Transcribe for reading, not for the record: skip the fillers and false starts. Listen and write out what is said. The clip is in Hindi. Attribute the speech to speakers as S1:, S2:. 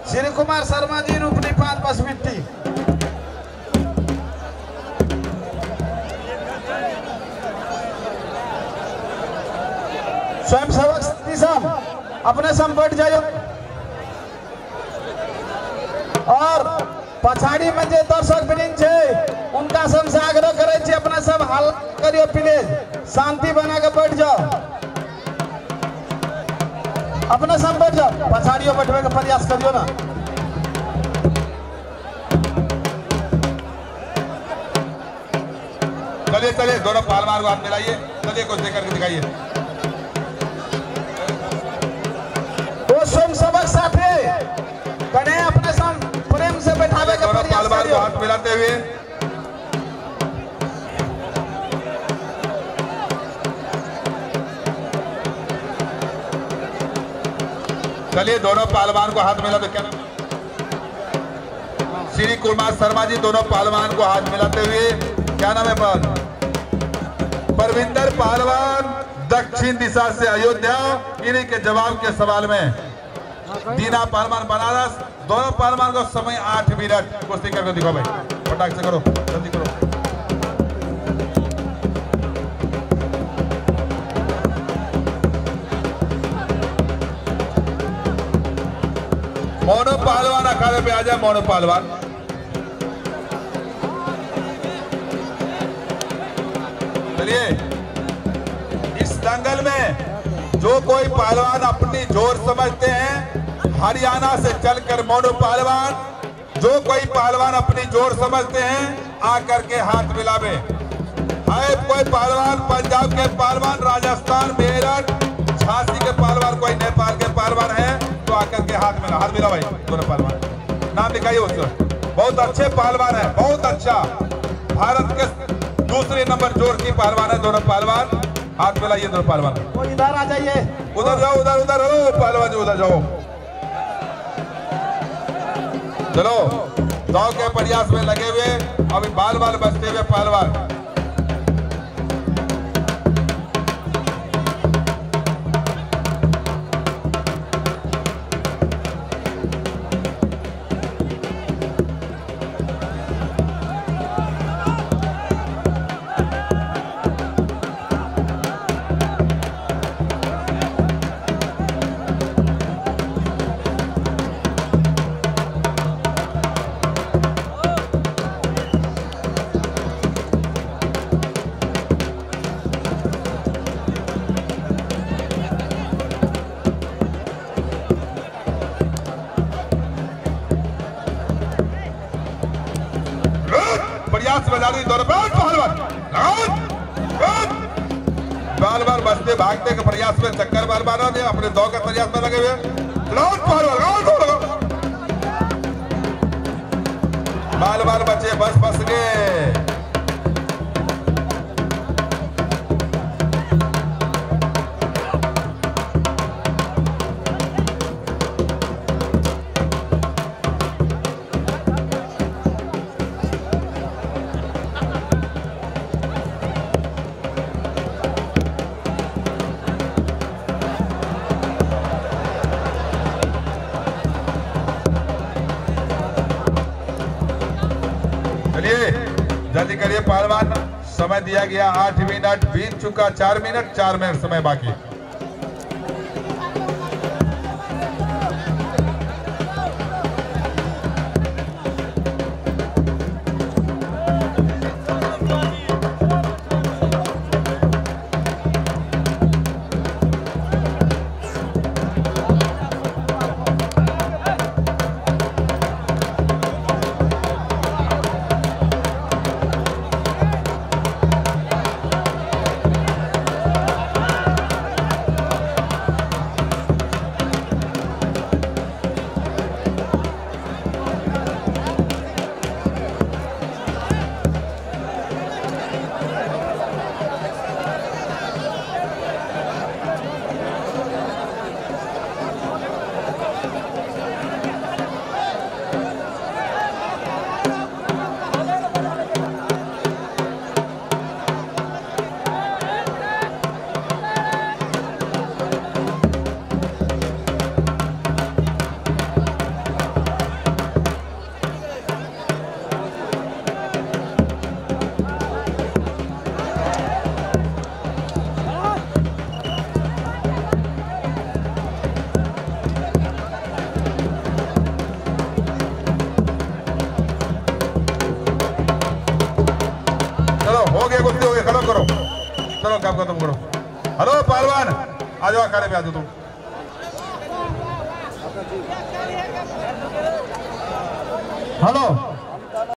S1: श्री कुमार शर्मा जी रूपनी 5 बस मिट्टी। स्वयं सेवक अपने सम बैठ जाइए और पछाड़ी में जे दर्शक वृंद है उनका सब से आग्रह करे छी अपना सब हल करियो, प्लीज शांति बना के बैठ जाओ, अपने सब बैठ जाओ, पछाड़ियों बैठने का प्रयास करियो ना।
S2: चलिए चलिए दोनों पहलवान को हाथ मिलाइए, चलिए कुछ देकर के दिखाइए।
S1: वो स्वयं सेवक साथे कने अपने संग प्रेम से बैठावे के प्रयास करियो।
S2: पहलवान को हाथ मिलाते हुए चलिए दोनों पहलवान को हाथ मिला। तो क्या नाम? श्री कुमार शर्मा जी दोनों पहलवान को हाथ मिलाते हुए, क्या नाम है? परविंदर पहलवान दक्षिण दिशा से अयोध्या, इन्हीं के जवाब के सवाल में दीना पहलवान बनारस। दोनों पहलवान को समय 8 मिनट कुश्ती करके दिखाओ भाई, फटाक से करो, जल्दी करो। मोनो पहलवान अखाड़े पे आ जाए। मोनो पहलवान चलिए, इस दंगल में जो कोई पहलवान अपनी जोर समझते हैं, हरियाणा से चलकर मोनो पहलवान, जो कोई पहलवान अपनी जोर समझते हैं आकर के हाथ मिलावे। है कोई पहलवान पंजाब के पहलवान, राजस्थान, मेरठ, झांसी के पहलवान, कोई नेपाल के पहलवान है तो आकर के हाथ मिला। हाथ मिला भाई दोनों पहलवान, नाम दिखाइए उसका। बहुत अच्छे पहलवान है, बहुत अच्छा, भारत के दूसरे नंबर जोर की पहलवान है दोनों पहलवान। हाथ मिलाइए दोनों पहलवान।
S1: वो इधर आ जाइए,
S2: उधर जाओ, उधर उधर हो पहलवान जी, उधर जाओ। चलो दाव के प्रयास में लगे हुए अभी बाल बाल बचते हुए पहलवान। बाल बाल बचते भागते के प्रयास में चक्कर बार बार आते अपने दौड़ के प्रयास में लगे हुए। बाल बाल बचे बस गए। जल्दी करिए पहलवान, समय दिया गया 8 मिनट बीत चुका, 4 मिनट समय बाकी। हेलो पहलवान, आ जाओ अखाड़े पे, आ जाओ तुम।
S1: हेलो